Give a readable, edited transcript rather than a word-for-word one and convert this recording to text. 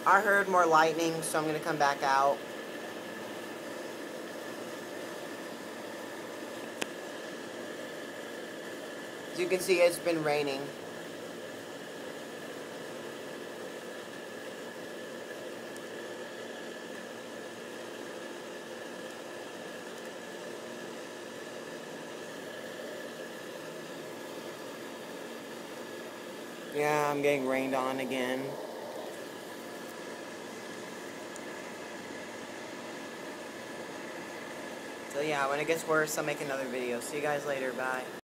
I heard more lightning, so I'm gonna come back out. As you can see, it's been raining. Yeah, I'm getting rained on again. So yeah, when it gets worse, I'll make another video. See you guys later. Bye.